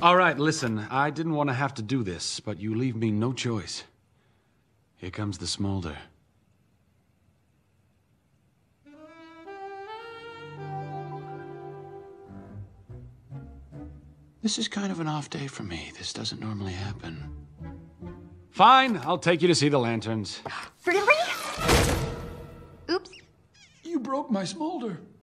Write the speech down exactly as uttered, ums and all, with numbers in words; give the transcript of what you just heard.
All right, listen, I didn't want to have to do this, but you leave me no choice. Here comes the smolder. This is kind of an off day for me. This doesn't normally happen. Fine, I'll take you to see the lanterns. Really? Oops. You broke my smolder.